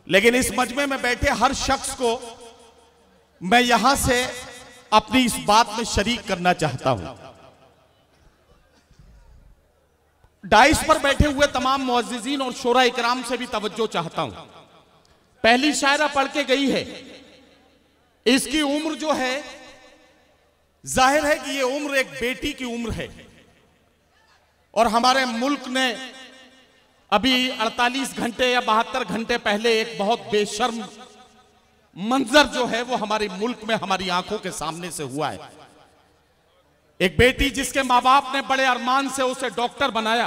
लेकिन इस मजमे में बैठे हर शख्स को मैं यहां से अपनी इस बात में शरीक करना चाहता हूं। डाइस पर बैठे हुए तमाम मुअज्जिज़ीन और शोरा इकराम से भी तवज्जो चाहता हूं। पहली शायरा पढ़ के गई है, इसकी उम्र जो है जाहिर है कि ये उम्र एक बेटी की उम्र है, और हमारे मुल्क ने अभी 48 घंटे या 72 घंटे पहले एक बहुत बेशर्म मंजर जो है वो हमारे मुल्क में हमारी आंखों के सामने से हुआ है। एक बेटी जिसके मां बाप ने बड़े अरमान से उसे डॉक्टर बनाया,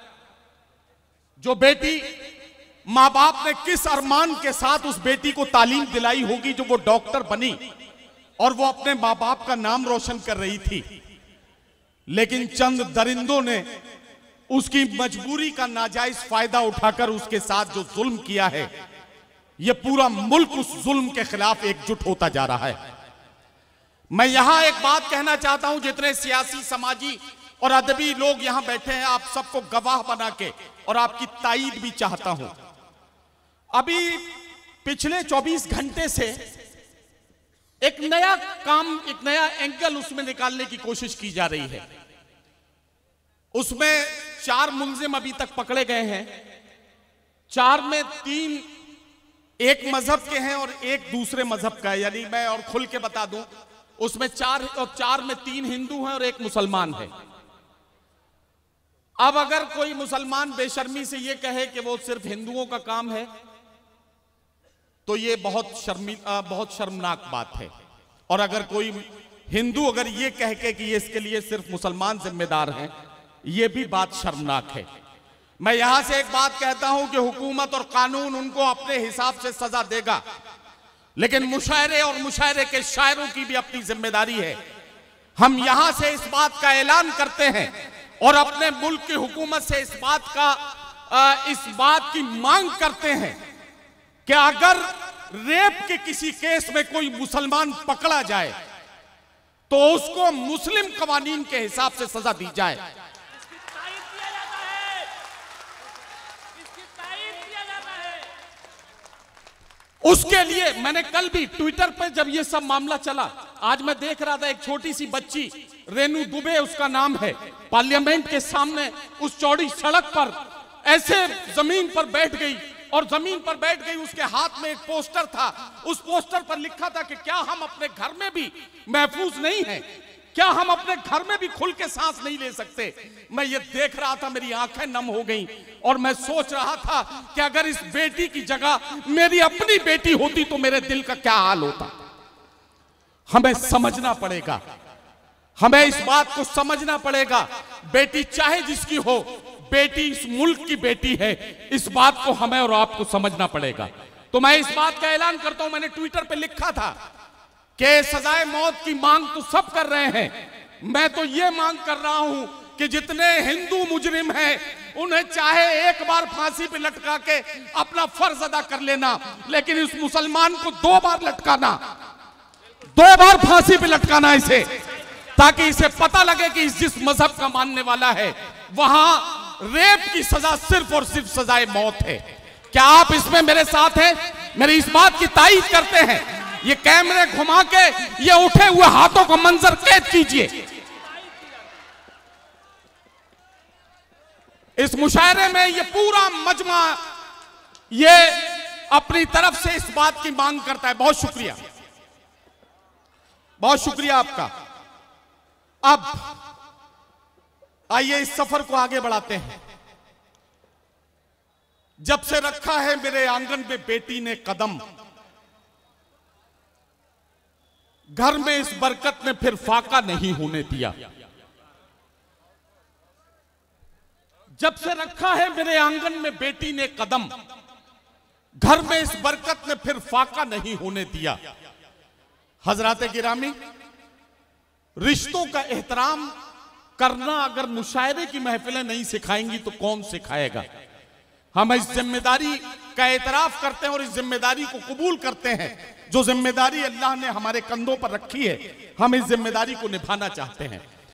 जो बेटी मां बाप ने किस अरमान के साथ उस बेटी को तालीम दिलाई होगी जो वो डॉक्टर बनी और वो अपने मां बाप का नाम रोशन कर रही थी, लेकिन चंद दरिंदों ने उसकी मजबूरी का नाजायज फायदा उठाकर उसके साथ जो जुल्म किया है, यह पूरा मुल्क उस जुल्म के खिलाफ एकजुट होता जा रहा है। मैं यहां एक बात कहना चाहता हूं, जितने सियासी, समाजी और अदबी लोग यहां बैठे हैं, आप सबको गवाह बना के और आपकी ताईद भी चाहता हूं। अभी पिछले 24 घंटे से एक नया काम, एक नया एंगल उसमें निकालने की कोशिश की जा रही है। उसमें 4 मुलजिम अभी तक पकड़े गए हैं। 4 में 3 एक मजहब के हैं और एक दूसरे मजहब का है, यानी मैं और खुल के बता दूं, उसमें 4 में 3 हिंदू हैं और एक मुसलमान है। अब अगर कोई मुसलमान बेशर्मी से यह कहे कि वो सिर्फ हिंदुओं का काम है, तो ये बहुत शर्मनाक बात है। और अगर कोई हिंदू अगर ये कह के कि ये इसके लिए सिर्फ मुसलमान जिम्मेदार हैं, ये भी बात शर्मनाक है। मैं यहां से एक बात कहता हूं कि हुकूमत और कानून उनको अपने हिसाब से सजा देगा, लेकिन मुशायरे और मुशायरे के शायरों की भी अपनी जिम्मेदारी है। हम यहां से इस बात का ऐलान करते हैं और अपने मुल्क की हुकूमत से इस बात की मांग करते हैं कि अगर रेप के किसी केस में कोई मुसलमान पकड़ा जाए तो उसको मुस्लिम कवानीन के हिसाब से सजा दी जाए। उसके लिए मैंने कल भी ट्विटर पर जब ये सब मामला चला, आज मैं देख रहा था एक छोटी सी बच्ची, रेनू दुबे उसका नाम है, पार्लियामेंट के सामने उस चौड़ी सड़क पर ऐसे जमीन पर बैठ गई, और जमीन पर बैठ गई, उसके हाथ में एक पोस्टर था। उस पोस्टर पर लिखा था कि क्या हम अपने घर में भी महफूज नहीं हैं, क्या हम अपने घर में भी खुल के सांस नहीं ले सकते। मैं ये देख रहा था, मेरी आंखें नम हो गईं, और मैं सोच रहा था कि अगर इस बेटी की जगह मेरी अपनी बेटी होती तो मेरे दिल का क्या हाल होता। हमें समझना पड़ेगा, हमें इस बात को समझना पड़ेगा। बेटी चाहे जिसकी हो, बेटी इस मुल्क की बेटी है, इस बात को हमें और आपको समझना पड़ेगा। तो मैं इस बात का ऐलान करता हूं, मैंने ट्विटर पे लिखा था कि सजाए मौत की मांग तो सब कर रहे हैं, मैं तो ये मांग कर रहा हूं कि जितने हिंदू मुजरिम हैं उन्हें चाहे एक बार फांसी पे लटका के अपना फर्ज अदा कर लेना, लेकिन इस मुसलमान को 2 बार लटकाना, 2 बार फांसी पे लटकाना इसे, ताकि इसे पता लगे कि इस जिस मजहब का मानने वाला है वहां रेप की सजा सिर्फ और सिर्फ सजाए मौत है। क्या आप इसमें मेरे साथ हैं? मेरी इस बात की तायीद करते हैं? ये कैमरे घुमा के ये उठे हुए हाथों का मंजर कैद कीजिए। इस मुशायरे में ये पूरा मजमा ये अपनी तरफ से इस बात की मांग करता है। बहुत शुक्रिया, बहुत शुक्रिया आपका। अब आइए इस सफर को आगे बढ़ाते हैं। जब से रखा है मेरे आंगन में बेटी ने कदम, घर में इस बरकत ने फिर फाका नहीं होने दिया। जब से रखा है मेरे आंगन में बेटी ने कदम, घर में इस बरकत ने फिर फाका नहीं होने दिया। हजरात गिरामी, रिश्तों का एहतराम करना अगर मुशायरे की महफिलें नहीं सिखाएंगी तो कौन सिखाएगा। हम इस जिम्मेदारी का एतराफ करते हैं और इस जिम्मेदारी को कबूल करते हैं। जो जिम्मेदारी अल्लाह ने हमारे कंधों पर रखी है, हम इस जिम्मेदारी को निभाना चाहते हैं।